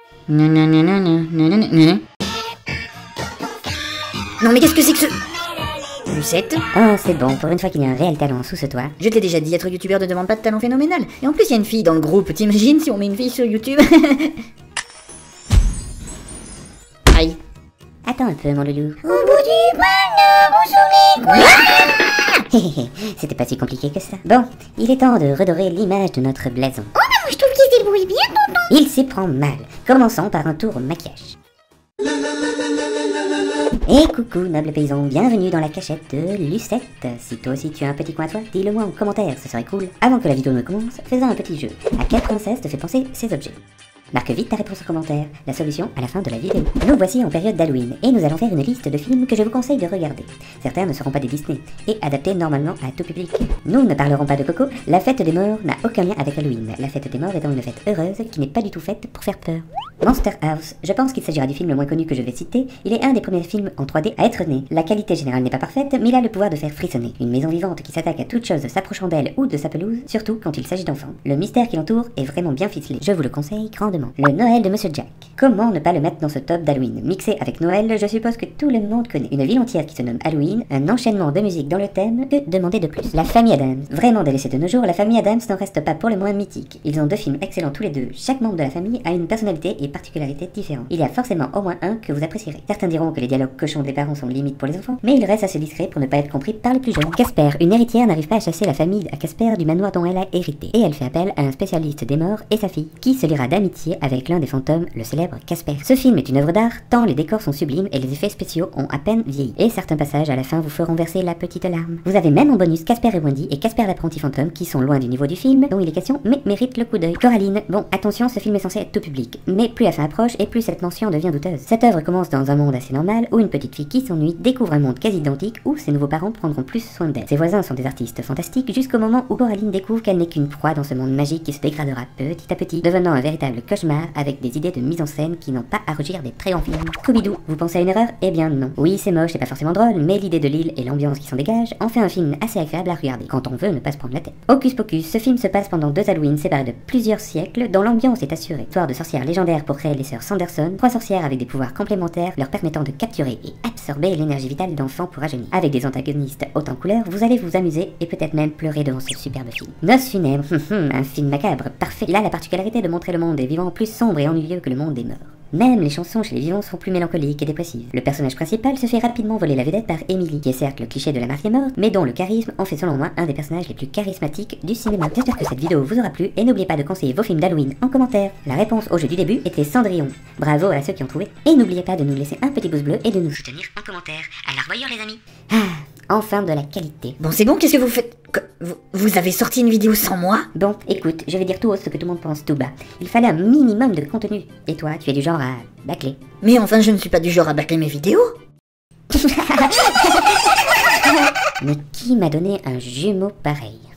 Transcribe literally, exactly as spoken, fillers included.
Non, non, non, non, non, non, non, non. Non mais qu'est-ce que c'est que ce... Lucette? Oh, c'est bon, pour une fois qu'il y a un réel talent sous ce toit. Je te l'ai déjà dit, être youtubeur ne demande pas de talent phénoménal. Et en plus, il y a une fille dans le groupe. T'imagines si on met une fille sur YouTube? Aïe. Attends un peu, mon loulou. Au bout du bonheur, vous saurez quoi? C'était pas si compliqué que ça. Bon, il est temps de redorer l'image de notre blason. Oh, mais moi je trouve qu'il se débrouille bien, tonton. Il s'y prend mal. Commençons par un tour au maquillage. Et coucou, noble paysan, bienvenue dans la cachette de Lucette. Si toi aussi tu as un petit coin à toi, dis-le moi en commentaire, ce serait cool. Avant que la vidéo ne commence, faisons un petit jeu. À quelle princesse te fait penser ces objets? Marque vite ta réponse en commentaire, la solution à la fin de la vidéo. Nous voici en période d'Halloween, et nous allons faire une liste de films que je vous conseille de regarder. Certains ne seront pas des Disney, et adaptés normalement à tout public. Nous ne parlerons pas de Coco, la fête des morts n'a aucun lien avec Halloween, la fête des morts étant une fête heureuse qui n'est pas du tout faite pour faire peur. Monster House, je pense qu'il s'agira du film le moins connu que je vais citer, il est un des premiers films en trois D à être né. La qualité générale n'est pas parfaite, mais il a le pouvoir de faire frissonner. Une maison vivante qui s'attaque à toute chose s'approchant d'elle ou de sa pelouse, surtout quand il s'agit d'enfants. Le mystère qui l'entoure est vraiment bien ficelé, je vous le conseille grandement. Le Noël de Monsieur Jack. Comment ne pas le mettre dans ce top d'Halloween? Mixé avec Noël, je suppose que tout le monde connaît. Une ville entière qui se nomme Halloween, un enchaînement de musique dans le thème, que demander de plus? La famille Addams. Vraiment délaissée de nos jours, la famille Addams n'en reste pas pour le moins mythique. Ils ont deux films excellents tous les deux. Chaque membre de la famille a une personnalité et particularité différentes. Il y a forcément au moins un que vous apprécierez. Certains diront que les dialogues cochons des parents sont limites pour les enfants, mais il reste assez discret pour ne pas être compris par les plus jeunes. Casper, une héritière n'arrive pas à chasser la famille à Casper du manoir dont elle a hérité, et elle fait appel à un spécialiste des morts et sa fille, qui se liera d'amitié avec l'un des fantômes, le célèbre Casper. Ce film est une œuvre d'art, tant les décors sont sublimes et les effets spéciaux ont à peine vieilli. Et certains passages à la fin vous feront verser la petite larme. Vous avez même en bonus Casper et Wendy et Casper l'apprenti fantôme qui sont loin du niveau du film dont il est question, mais méritent le coup d'œil. Coraline, bon attention, ce film est censé être tout public, mais plus la fin approche et plus cette mention devient douteuse. Cette œuvre commence dans un monde assez normal où une petite fille qui s'ennuie découvre un monde quasi identique où ses nouveaux parents prendront plus soin d'elle. Ses voisins sont des artistes fantastiques jusqu'au moment où Coraline découvre qu'elle n'est qu'une proie dans ce monde magique qui se dégradera petit à petit, devenant un véritable cauchemar avec des idées de mise en scène qui n'ont pas à rougir des très grands films. Scooby-Doo, vous pensez à une erreur? Eh bien non. Oui, c'est moche et pas forcément drôle, mais l'idée de l'île et l'ambiance qui s'en dégage en fait un film assez agréable à regarder quand on veut ne pas se prendre la tête. Hocus Pocus, ce film se passe pendant deux Halloween séparés de plusieurs siècles dont l'ambiance est assurée. Histoire de sorcières légendaires pour créer les sœurs Sanderson, trois sorcières avec des pouvoirs complémentaires leur permettant de capturer et absorber l'énergie vitale d'enfants pour rajeunir. Avec des antagonistes hautes en couleurs, vous allez vous amuser et peut-être même pleurer devant ce superbe film. Noces funèbres, un film macabre, parfait. Il a la particularité de montrer le monde des vivants plus sombre et ennuyeux que le monde des morts. Même les chansons chez les vivants sont plus mélancoliques et dépressives. Le personnage principal se fait rapidement voler la vedette par Emily, qui est certes le cliché de la mariée morte, mais dont le charisme en fait selon moi un des personnages les plus charismatiques du cinéma. J'espère que cette vidéo vous aura plu et n'oubliez pas de conseiller vos films d'Halloween en commentaire. La réponse au jeu du début était Cendrillon. Bravo à ceux qui ont trouvé. Et n'oubliez pas de nous laisser un petit pouce bleu et de nous soutenir en commentaire. À la revoyure les amis. Ah, enfin de la qualité. Bon c'est bon, qu'est-ce que vous faites? Que- vous, vous avez sorti une vidéo sans moi? Bon, écoute, je vais dire tout haut ce que tout le monde pense tout bas. Il fallait un minimum de contenu. Et toi, tu es du genre à bâcler. Mais enfin je ne suis pas du genre à bâcler mes vidéos. Mais qui m'a donné un jumeau pareil?